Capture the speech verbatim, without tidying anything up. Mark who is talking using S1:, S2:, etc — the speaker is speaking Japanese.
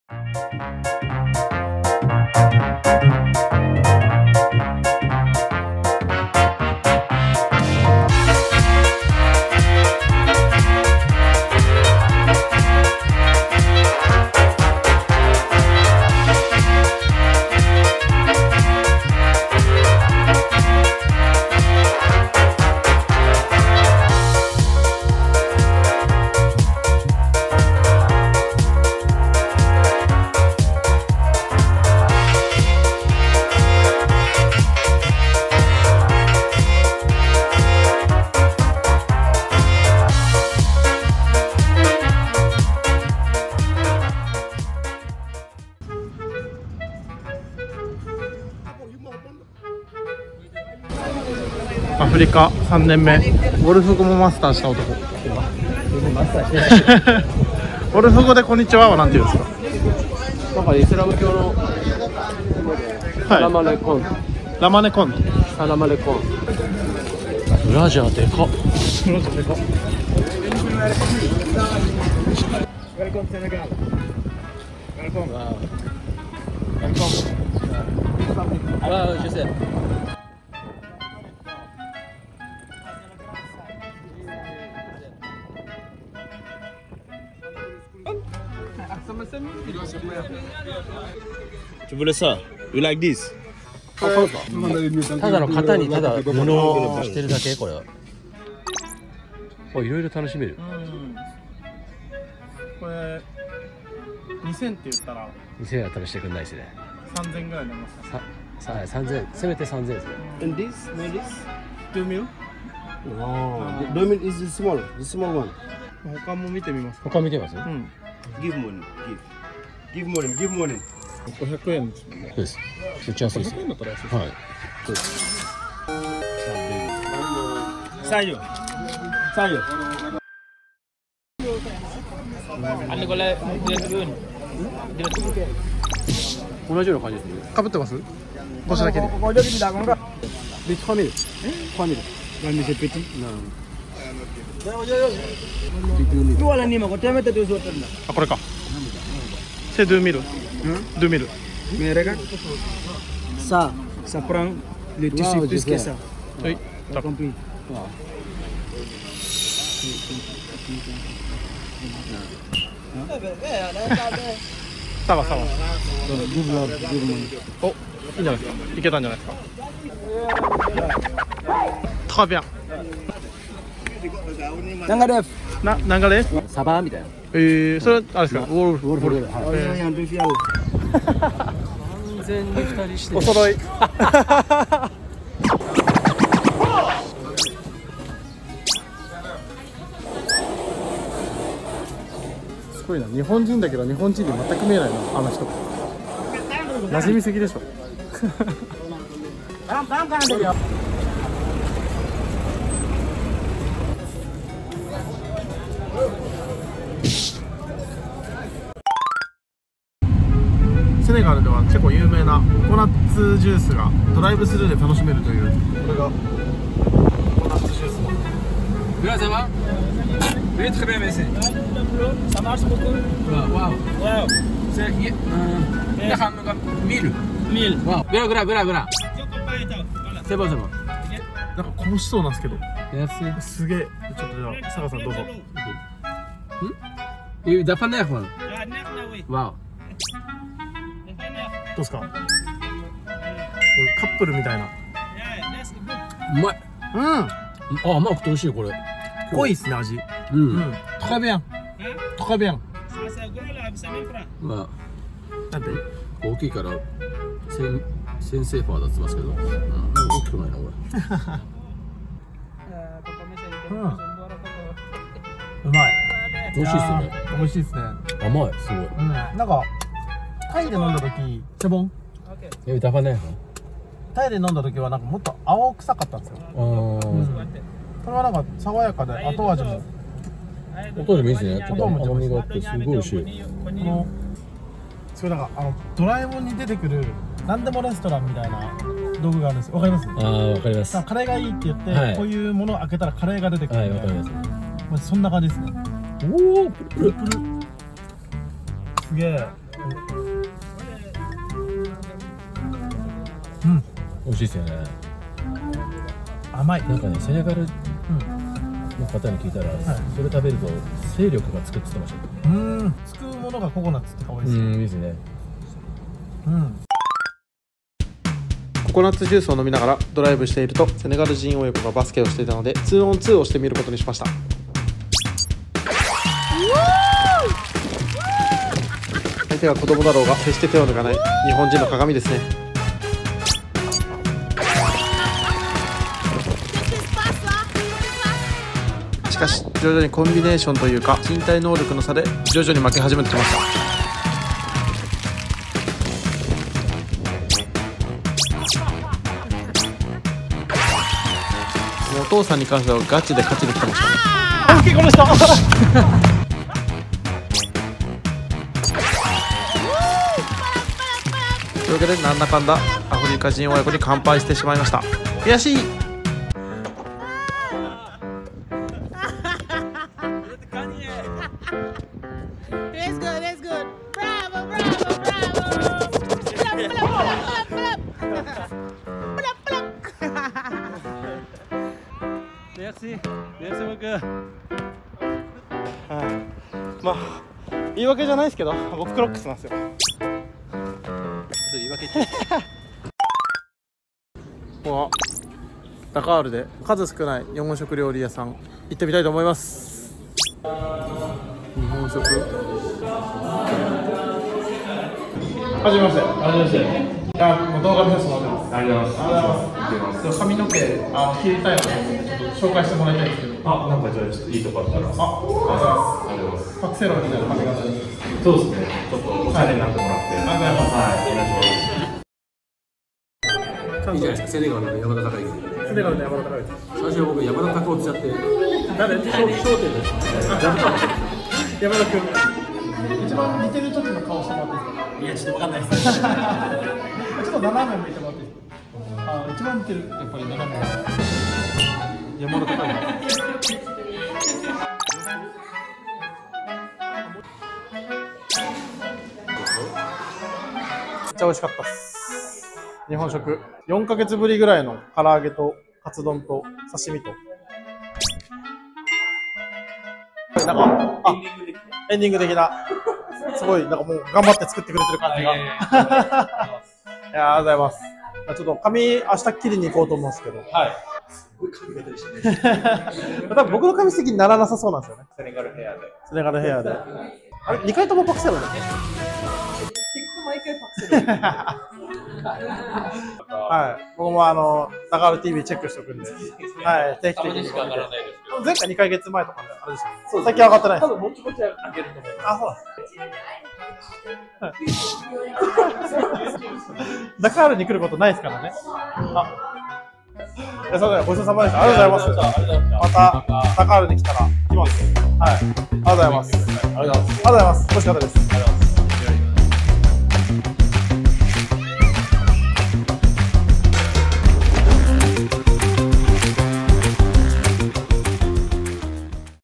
S1: アフリカさんねんめ、ゴルフ語もマスターした男。ゴルフ語でこんにちははなんて言うんですか？
S2: なんかイスラム教のサラマレコン、
S1: ラマネコン、
S2: サラマレコン。
S1: ブラジャーでかっ。ブラジャーでかっ。
S3: Welcome Senegal. Welcome.
S2: Welcome. Alors, je sais.
S4: Tu voulais ça? You like this?
S2: ただの型にただ布をしてるだけこれは。お、いろいろ楽しめる。
S1: これにせんって言ったら
S2: にせん円やったらしてくんないですね。
S1: さんぜんぐらいになります。
S2: さ、さ、さんぜん、せめてさんぜんですね。
S4: And this? No this?
S1: にミル？
S4: No. The diamond is the small, the small one.
S1: 他も見てみますか？
S2: 他見てます？
S1: うん。
S4: Give money, give. Give money, give money.
S1: ごひゃくえんですもんね。
S2: そうです。めっちゃ安いですよ。
S1: ごひゃくえんだったら安いです。
S2: はい。そうです。
S4: Sayo. Sayo.
S2: 同じような感じですね。
S1: かぶってます？腰だけで。
S2: で、trois mille。trois mille。
S4: One is a petit.
S3: Tu ala ni mako temete tu sotan na.
S1: あ、これか。C'est deux mille. deux mille.
S3: Mais regarde. Ça, ça prend le tissu plus que ça.
S1: はい。
S3: T'as compris?
S1: Ça va, ça va. お、いいんじゃないですか。いけたんじゃないですか。Très bien。
S3: Nanga def.
S1: な、なんかね。
S2: サバみたいな。
S1: えー、それあれですか。ウォルフ。
S2: ウォルフル。はい。
S3: Oh, yang tu fial.
S2: 完全に二人して
S1: お揃い。すごいな。日本人だけど日本人で全く見えないな、あの人。馴染みすぎでしょ。セネガルでは結構有名なココナッツジュースがドライブスルーで楽しめるという、これがココナッツジュース。
S3: Là, ça va? Oui, très bien, merci. Ça marche beaucoup? Waouh! Waouh! C'est mille. Mille. Waouh! Bra, bra, bra, bra. C'est bon, c'est bon.
S1: なんかこぼしそうなんですけど。
S2: Merci.
S1: すげえ。ちょっとじゃあ、サガさんどうぞ。
S2: Il dapat neuf, man. Wow.
S1: どうですか？カップルみたいな。
S2: うまい。
S1: うん。
S2: あ、甘くて美味しいこれ。
S1: 濃いっすね、味。
S2: うん。
S1: うん。トカビアン。トカビアン。
S2: ま
S1: なんで？
S2: あ大きいから先先生ファーだってますけど、うん、なんか大きくないなこれ。
S1: うん。うまい。
S2: 美味しいっすよね。
S1: 美味しいっすね。
S2: 甘い、すごい。
S1: うん。なんかタイで飲んだ時、チェボン。
S2: え、ダバね。
S1: タイで飲んだ時はなんかもっと青臭かったんですよ。
S2: ああ、うん。
S1: これはなんか爽やかで後味も。
S2: 後味もいいですね。ちょっと甘みがあってすごい美味しい。
S1: このそれなんかあのドラえもんに出てくる何でもレストランみたいな道具があるんです。わかります？
S2: ああ、わかります。
S1: カレーがいいって言って、
S2: はい、
S1: こういうものを開けたらカレーが出てくる。
S2: はい、わかります。
S1: まあそんな感じですね。
S2: おお、プルプル。
S1: すげえ。うん、
S2: 美味しいですよね。
S1: 甘い。
S2: なんかね、セネガルの方に聞いたら、それ食べると勢力がつくって言ってました。
S1: うん、つくものがココナッツって香りです。
S2: うん、いいですね。
S1: うん。ココナッツジュースを飲みながらドライブしていると、セネガル人親子がバスケをしていたので ツーオンツー をしてみることにしました。相手が子供だろうが決して手を抜かない日本人の鏡ですね。しかし徐々にコンビネーションというか身体能力の差で徐々に負け始めてきました。お父さんに関してはガチで勝ちに来てました。あ、結構でした。というわけでなんだかんだアフリカ人親子に乾杯してしまいました。悔しい。まあ言い訳じゃないですけど、僕クロックスなんですよ。
S2: 言い訳って
S1: ここはダカールで数少ない日本食料理屋さん行ってみたいと思います。日本食。はじめまして。
S2: ありがとうございます。
S1: いや、もう動画見させてもらってます。
S2: ありがとうございます。
S1: 髪の毛あの切りたいので紹介してもらいたいんですけど。
S2: あ、なんかじゃあちょっといいとこあったら。あ、
S1: ありがとうございます。パクセロみたいな髪型に。
S2: そうですね。ちょっとおしゃれになってもらって。
S1: ありがとうございます。
S2: はい、お願いします。
S3: いいじゃないですか、セネガルの山田孝之。
S1: セネガルの山田孝之。
S3: 最初僕山田孝之って言っちゃって。
S1: 誰？
S3: 商店です。
S1: 山田君。一番似てる時の顔してもらっていいですか？
S3: いや、ちょっとわかんないです。
S1: ちょっと斜め向いてもらっていいですか？あ、一番似てる。やっぱり斜め。山田孝之。めっちゃ美味しかったっす。日本食よんかげつぶりぐらいの唐揚げとカツ丼と刺身となんかあエンディング的なすごいなんかもう頑張って作ってくれてる感じがいやありがとうございます。ちょっと髪明日切りに行こうと思うんですけど、はい、すごい髪型でしたね。多分僕の髪質的にならなさそうなんですよね。セネガルヘアでセネガルヘアであれにかいともパクセロだっけ？毎回パクセル。はい、僕もあのダカール ティーブイ チェックしておくんで、はい、定期的に。前回にかげつまえとかであれですよね。そう、最近上がってないです。多分もちもち上げると思う。あ、そうです。ダカールに来ることないですからね。あ、いや、そうだよ、ごちそうさまでした。ありがとうございます。またダカールに来たら来ます。はい、ありがとうございます。ありがとうございます。美味しかったです。